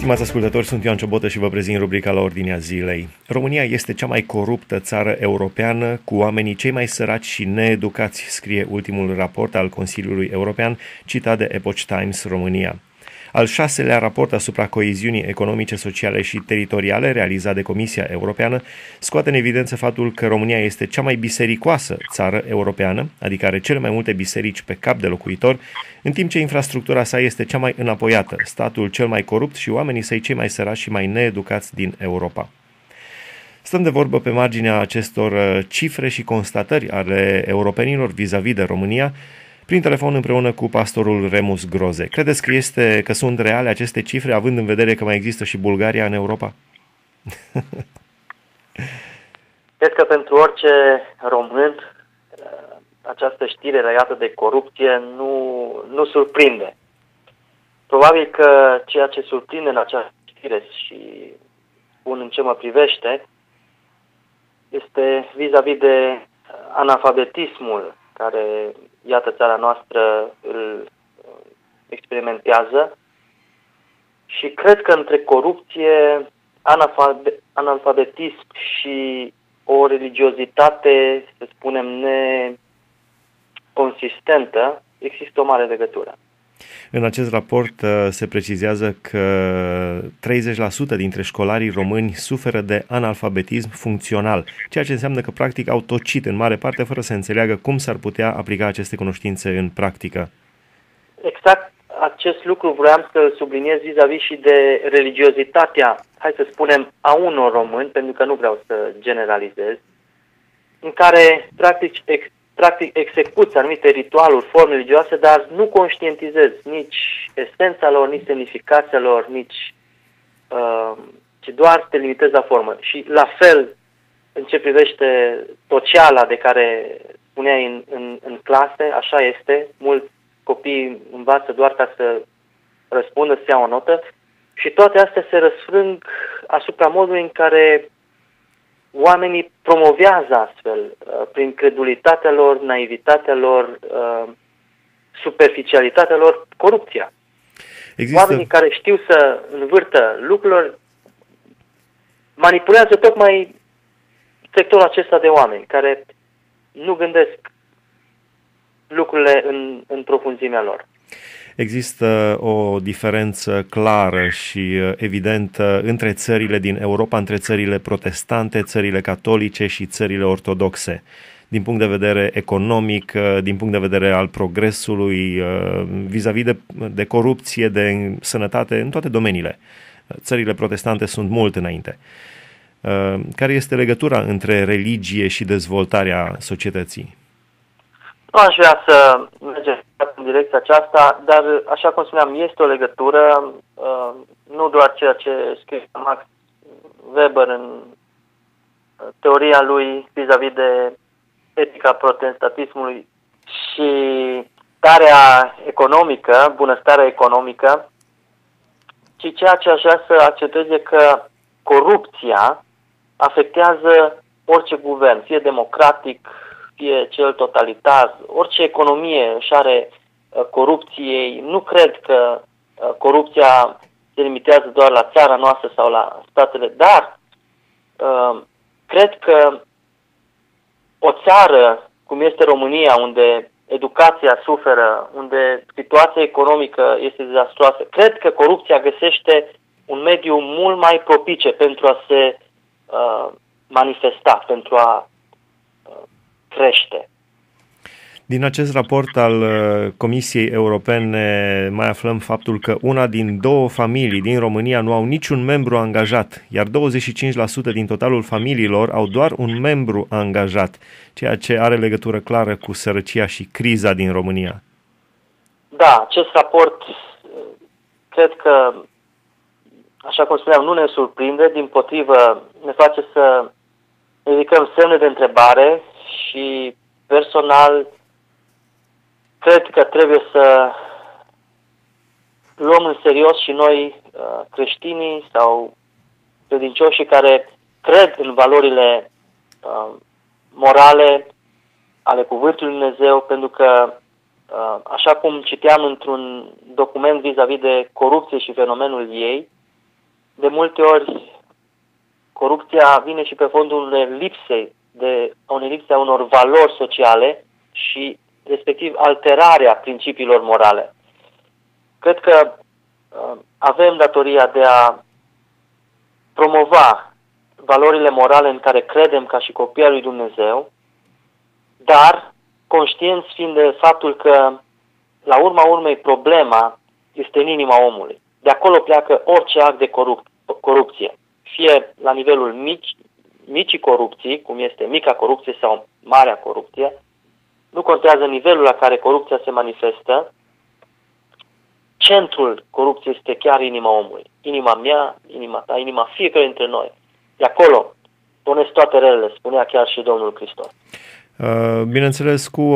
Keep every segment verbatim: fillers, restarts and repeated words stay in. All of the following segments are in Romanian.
Stimați ascultători, sunt Ioan Ciobotă și vă prezint rubrica La Ordinea Zilei. România este cea mai coruptă țară europeană, cu oamenii cei mai săraci și needucați, scrie ultimul raport al Consiliului European, citat de Epoch Times România. Al șaselea raport asupra coeziunii economice, sociale și teritoriale, realizat de Comisia Europeană, scoate în evidență faptul că România este cea mai bisericoasă țară europeană, adică are cele mai multe biserici pe cap de locuitor, în timp ce infrastructura sa este cea mai înapoiată, statul cel mai corupt și oamenii săi cei mai săraci și mai needucați din Europa. Stăm de vorbă pe marginea acestor cifre și constatări ale europenilor vis-a-vis de România, prin telefon împreună cu pastorul Remus Groze. Credeți că, este, că sunt reale aceste cifre, având în vedere că mai există și Bulgaria în Europa? Cred că pentru orice român această știre legată de corupție nu, nu surprinde. Probabil că ceea ce surprinde în această știre și spun în ce mă privește este vis-a-vis de analfabetismul care, iată, țara noastră îl experimentează și cred că între corupție, analfabetism și o religiozitate, să spunem, neconsistentă, există o mare legătură. În acest raport se precizează că treizeci la sută dintre școlarii români suferă de analfabetism funcțional, ceea ce înseamnă că practic au tocit în mare parte fără să înțeleagă cum s-ar putea aplica aceste cunoștințe în practică. Exact acest lucru vreau să subliniez vis-a-vis și de religiozitatea, hai să spunem, a unor români, pentru că nu vreau să generalizez, în care practic Practic, execuți anumite ritualuri, forme religioase, dar nu conștientizezi nici esența lor, nici semnificația lor, nici uh, ci doar te limitezi la formă. Și la fel, în ce privește toceala de care spuneai în, în, în clase, așa este, mulți copii învață doar ca să răspundă, să ia o notă și toate astea se răsfrâng asupra modului în care oamenii promovează astfel, prin credulitatea lor, naivitatea lor, superficialitatea lor, corupția. Există... Oamenii care știu să învârtă lucrurile manipulează tocmai sectorul acesta de oameni, care nu gândesc lucrurile în, în profunzimea lor. Există o diferență clară și evidentă între țările din Europa, între țările protestante, țările catolice și țările ortodoxe, din punct de vedere economic, din punct de vedere al progresului, vis-a-vis de, de corupție, de sănătate, în toate domeniile. Țările protestante sunt mult înainte. Care este legătura între religie și dezvoltarea societății? Nu aș vrea să mergem în direcția aceasta, dar, așa cum spuneam, este o legătură, nu doar ceea ce scrie Max Weber în teoria lui vis-a-vis de etica protestantismului și starea economică, bunăstarea economică, ci ceea ce aș vrea să accentueze că corupția afectează orice guvern, fie democratic, fie cel totalitar, orice economie își are uh, corupției. Nu cred că uh, corupția se limitează doar la țara noastră sau la statele, dar uh, cred că o țară cum este România, unde educația suferă, unde situația economică este dezastroasă, cred că corupția găsește un mediu mult mai propice pentru a se uh, manifesta, pentru a crește. Din acest raport al Comisiei Europene mai aflăm faptul că una din două familii din România nu au niciun membru angajat, iar douăzeci și cinci la sută din totalul familiilor au doar un membru angajat, ceea ce are legătură clară cu sărăcia și criza din România. Da, acest raport cred că, așa cum spuneam, nu ne surprinde, dimpotrivă ne face să ridicăm semne de întrebare și personal cred că trebuie să luăm în serios și noi creștinii sau credincioșii care cred în valorile morale ale Cuvântului Lui Dumnezeu, pentru că, așa cum citeam într-un document vis-a-vis de corupție și fenomenul ei, de multe ori corupția vine și pe fondul unei lipse, de, unei lipse a unor valori sociale și respectiv alterarea principiilor morale. Cred că uh, avem datoria de a promova valorile morale în care credem ca și copii al lui Dumnezeu, dar conștienți fiind de faptul că la urma urmei problema este în inima omului. De acolo pleacă orice act de corup- corupție, fie la nivelul mici, micii corupții, cum este mica corupție sau marea corupție, nu contează nivelul la care corupția se manifestă, centrul corupției este chiar inima omului. Inima mea, inima ta, inima fiecare dintre noi. De acolo pornesc toate relele, spunea chiar și Domnul Hristos. Bineînțeles, cu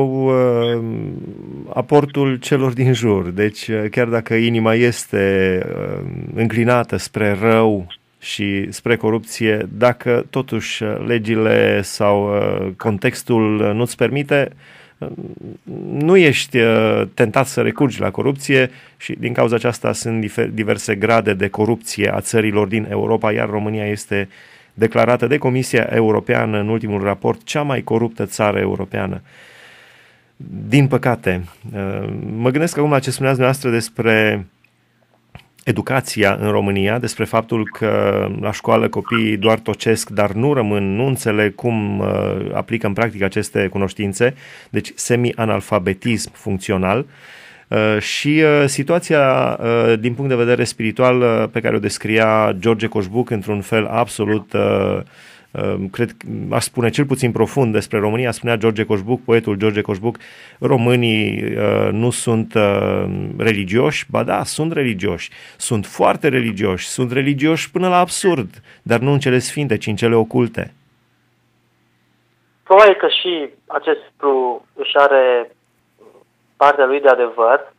aportul celor din jur. Deci, chiar dacă inima este înclinată spre rău și spre corupție, dacă totuși legile sau contextul nu-ți permite, nu ești tentat să recurgi la corupție și din cauza aceasta sunt diverse grade de corupție a țărilor din Europa, iar România este declarată de Comisia Europeană în ultimul raport cea mai coruptă țară europeană. Din păcate, mă gândesc acum la ce spuneați dumneavoastră despre educația în România, despre faptul că la școală copiii doar tocesc, dar nu rămân, nu înțeleg cum aplică în practică aceste cunoștințe, deci semi-analfabetism funcțional. Și situația din punct de vedere spiritual pe care o descria George Coșbuc într-un fel absolut, cred, aș spune cel puțin profund despre România, spunea George Coșbuc, poetul George Coșbuc, românii nu sunt religioși, ba da, sunt religioși, sunt foarte religioși, sunt religioși până la absurd, dar nu în cele sfinte, ci în cele oculte. Probabil că și acest lucru își are partea lui de adevăr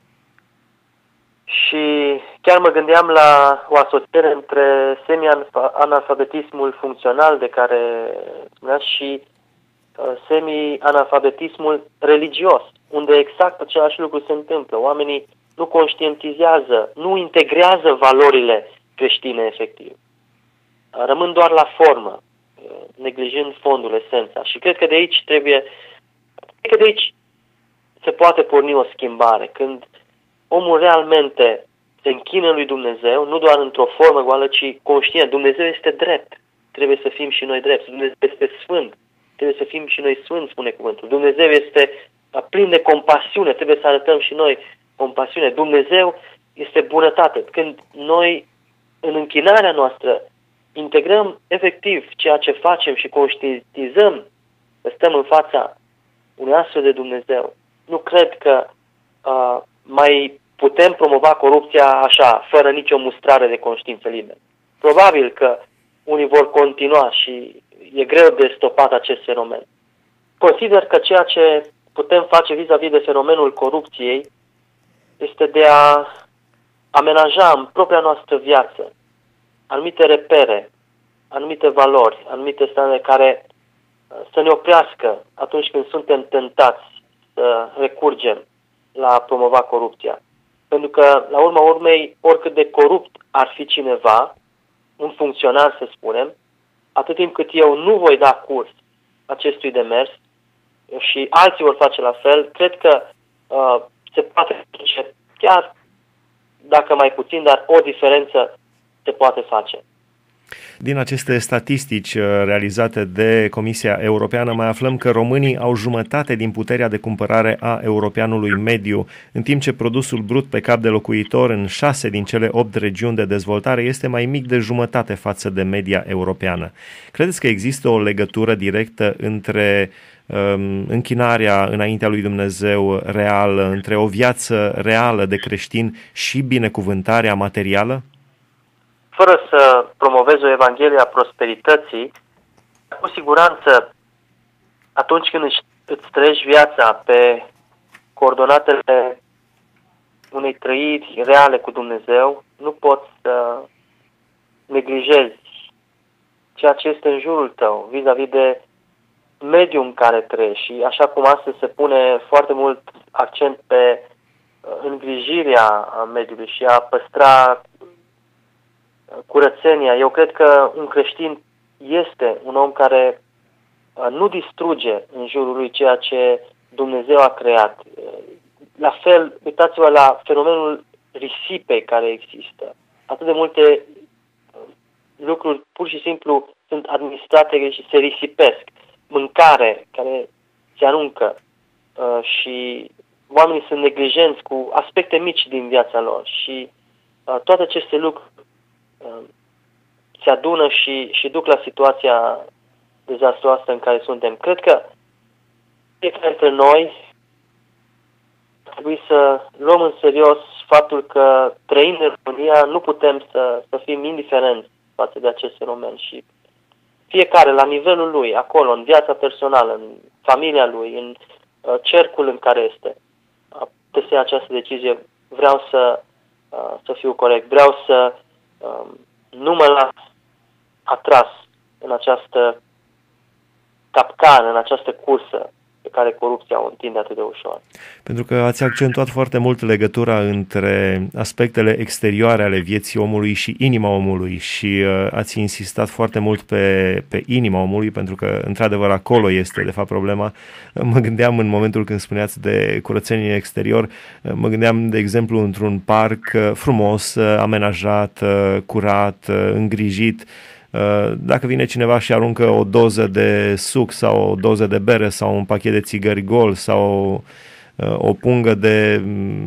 și chiar mă gândeam la o asociere între semi-analfabetismul funcțional de care spuneați și uh, semi-analfabetismul religios, unde exact același lucru se întâmplă. Oamenii nu conștientizează, nu integrează valorile creștine efectiv. Rămân doar la formă, neglijând fondul, esența. Și cred că de aici trebuie, cred că de aici se poate porni o schimbare, când omul realmente se închină lui Dumnezeu, nu doar într-o formă goală, ci conștient. Dumnezeu este drept, trebuie să fim și noi drepți. Dumnezeu este sfânt, trebuie să fim și noi sfânți, spune cuvântul. Dumnezeu este plin de compasiune, trebuie să arătăm și noi compasiune. Dumnezeu este bunătate. Când noi, în închinarea noastră, integrăm efectiv ceea ce facem și conștientizăm că stăm în fața unui astfel de Dumnezeu, nu cred că uh, mai putem promova corupția așa, fără nicio mustrare de conștiință liberă. Probabil că unii vor continua și e greu de stopat acest fenomen. Consider că ceea ce putem face vis-a-vis de fenomenul corupției este de a amenaja în propria noastră viață anumite repere, anumite valori, anumite standarde care să ne oprească atunci când suntem tentați să recurgem la a promova corupția. Pentru că, la urma urmei, oricât de corupt ar fi cineva, un funcționar, să spunem, atât timp cât eu nu voi da curs acestui demers și alții vor face la fel, cred că uh, se poate face, chiar dacă mai puțin, dar o diferență se poate face. Din aceste statistici realizate de Comisia Europeană mai aflăm că românii au jumătate din puterea de cumpărare a europeanului mediu, în timp ce produsul brut pe cap de locuitor în șase din cele opt regiuni de dezvoltare este mai mic de jumătate față de media europeană. Credeți că există o legătură directă între um, închinarea înaintea lui Dumnezeu reală, între o viață reală de creștin și binecuvântarea materială? Fără să promovez o evanghelie a prosperității, cu siguranță, atunci când îți trăiești viața pe coordonatele unei trăiri reale cu Dumnezeu, nu poți să neglijezi ceea ce este în jurul tău, vis-a-vis de mediul în care trăiești. Și așa cum astăzi se pune foarte mult accent pe îngrijirea mediului și a păstra curățenia. Eu cred că un creștin este un om care nu distruge în jurul lui ceea ce Dumnezeu a creat. La fel, uitați-vă la fenomenul risipei care există. Atât de multe lucruri pur și simplu sunt administrate și se risipesc. Mâncare care se aruncă și oamenii sunt neglijenți cu aspecte mici din viața lor și toate aceste lucruri se adună și, și duc la situația dezastruoasă în care suntem. Cred că fiecare dintre noi trebuie să luăm în serios faptul că trăind în România nu putem să, să fim indiferenți față de acest fenomen și fiecare la nivelul lui, acolo, în viața personală, în familia lui, în uh, cercul în care este, uh, să ia această decizie. Vreau să, uh, să fiu corect, vreau să uh, nu mă las atras în această capcană, în această cursă pe care corupția o întinde atât de ușor. Pentru că ați accentuat foarte mult legătura între aspectele exterioare ale vieții omului și inima omului și uh, ați insistat foarte mult pe, pe inima omului, pentru că, într-adevăr, acolo este, de fapt, problema. Mă gândeam în momentul când spuneați de curățenie exterior, mă gândeam, de exemplu, într-un parc frumos, amenajat, curat, îngrijit. Dacă vine cineva și aruncă o doză de suc sau o doză de bere sau un pachet de țigări gol sau o pungă de,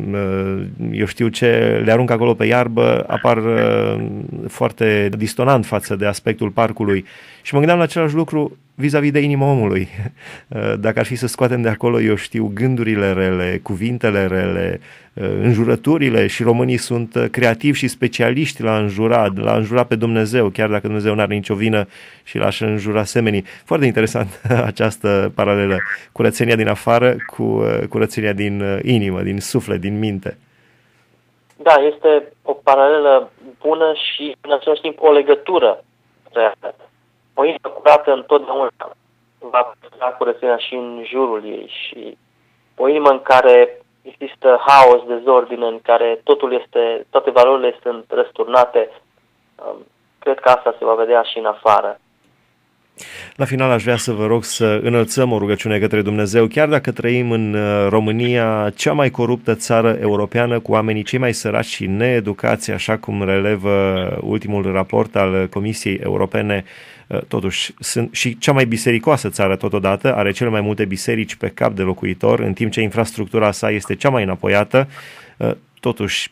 eu știu ce, le aruncă acolo pe iarbă, apar foarte distonant față de aspectul parcului. Și mă gândeam la același lucru vis-a-vis de inima omului. Dacă ar fi să scoatem de acolo, eu știu, gândurile rele, cuvintele rele, înjurăturile, și românii sunt creativi și specialiști la înjura, la înjura pe Dumnezeu, chiar dacă Dumnezeu nu are nicio vină și l-aș înjura semenii. Foarte interesant această paralelă. Curățenia din afară cu curățenia din inimă, din suflet, din minte. Da, este o paralelă bună și în același timp o legătură reală. O inimă curată întotdeauna va păstra curățenia și în jurul ei și o inimă în care există haos, dezordine, în care totul este, toate valorile sunt răsturnate, cred că asta se va vedea și în afară. La final aș vrea să vă rog să înălțăm o rugăciune către Dumnezeu, chiar dacă trăim în România, cea mai coruptă țară europeană, cu oamenii cei mai săraci și needucați, așa cum relevă ultimul raport al Comisiei Europene. Totuși, sunt și cea mai bisericoasă țară totodată, are cele mai multe biserici pe cap de locuitor, în timp ce infrastructura sa este cea mai înapoiată. Totuși,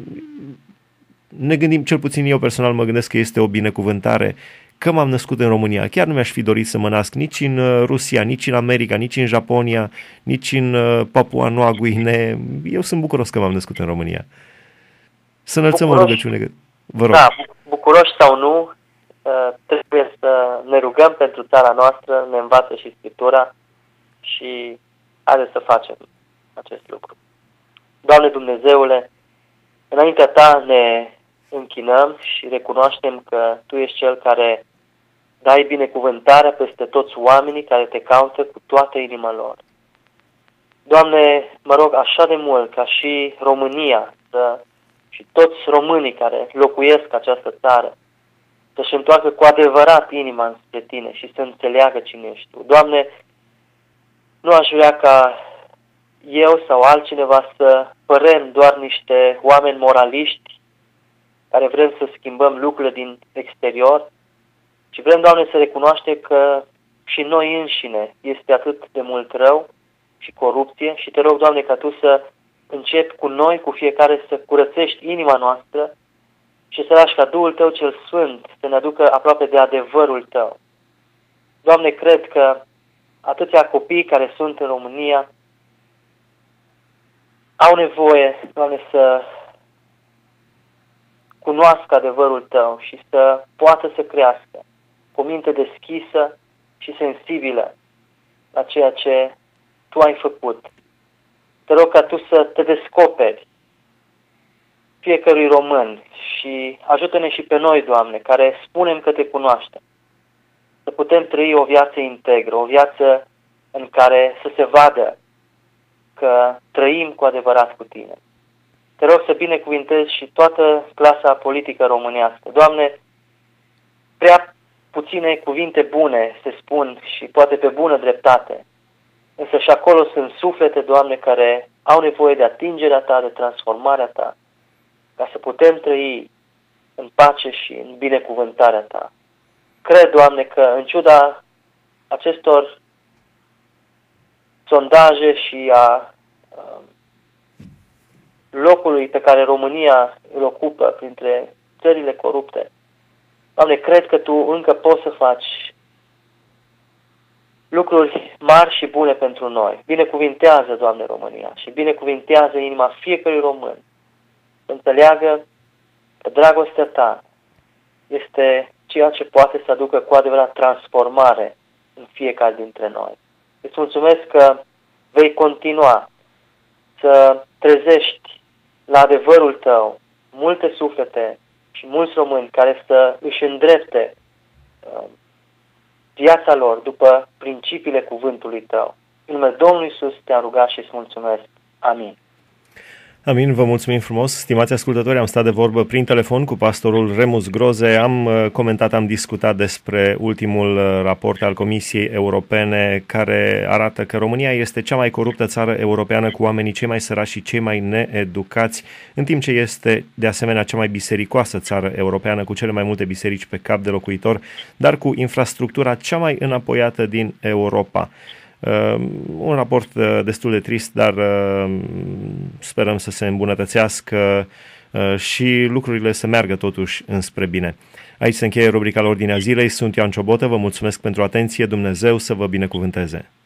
ne gândim, cel puțin eu personal mă gândesc că este o binecuvântare că m-am născut în România. Chiar nu mi-aș fi dorit să mă nasc nici în Rusia, nici în America, nici în Japonia, nici în Papua Noua Guinee. Eu sunt bucuros că m-am născut în România. Să înălțăm o rugăciune. Vă rog. Da, bucuroși sau nu, trebuie să ne rugăm pentru țara noastră, ne învață și Scriptura și haideți să facem acest lucru. Doamne Dumnezeule, înaintea Ta ne închinăm și recunoaștem că Tu ești Cel care dai binecuvântarea peste toți oamenii care Te caută cu toată inima lor. Doamne, mă rog așa de mult ca și România să, și toți românii care locuiesc această țară să-și întoarcă cu adevărat inima înspre Tine și să înțeleagă cine ești Tu. Doamne, nu aș vrea ca eu sau altcineva să părem doar niște oameni moraliști care vrem să schimbăm lucrurile din exterior, ci vrem, Doamne, să recunoaștem că și noi înșine este atât de mult rău și corupție și Te rog, Doamne, ca Tu să începi cu noi, cu fiecare, să curățești inima noastră și să lași ca Duhul Tău cel Sfânt să ne aducă aproape de adevărul Tău. Doamne, cred că atâția copii care sunt în România au nevoie, Doamne, să cunoască adevărul Tău și să poată să crească cu minte deschisă și sensibilă la ceea ce Tu ai făcut. Te rog ca Tu să Te descoperi fiecărui român și ajută-ne și pe noi, Doamne, care spunem că Te cunoaștem, să putem trăi o viață integră, o viață în care să se vadă că trăim cu adevărat cu Tine. Te rog să binecuvintezi și toată clasa politică românească. Doamne, prea puține cuvinte bune se spun și poate pe bună dreptate, însă și acolo sunt suflete, Doamne, care au nevoie de atingerea Ta, de transformarea Ta, ca să putem trăi în pace și în binecuvântarea Ta. Cred, Doamne, că în ciuda acestor sondaje și a uh, locului pe care România îl ocupă printre țările corupte, Doamne, cred că Tu încă poți să faci lucruri mari și bune pentru noi. Binecuvintează, Doamne, România și binecuvintează inima fiecărui român să înțeleagă că dragostea Ta este ceea ce poate să aducă cu adevărat transformare în fiecare dintre noi. Îți mulțumesc că vei continua să trezești la adevărul Tău multe suflete și mulți români care să își îndrepte uh, viața lor după principiile cuvântului Tău. În numele Domnului Iisus te-am rugat și îți mulțumesc. Amin. Amin, vă mulțumim frumos. Stimați ascultători, am stat de vorbă prin telefon cu pastorul Remus Groze, am comentat, am discutat despre ultimul raport al Comisiei Europene care arată că România este cea mai coruptă țară europeană cu oamenii cei mai săraci și cei mai needucați, în timp ce este de asemenea cea mai bisericoasă țară europeană cu cele mai multe biserici pe cap de locuitor, dar cu infrastructura cea mai înapoiată din Europa. Uh, un raport uh, destul de trist, dar uh, sperăm să se îmbunătățească uh, și lucrurile să meargă totuși înspre bine. Aici se încheie rubrica la Ordinea Zilei. Sunt Ioan Ciobotă, vă mulțumesc pentru atenție, Dumnezeu să vă binecuvânteze.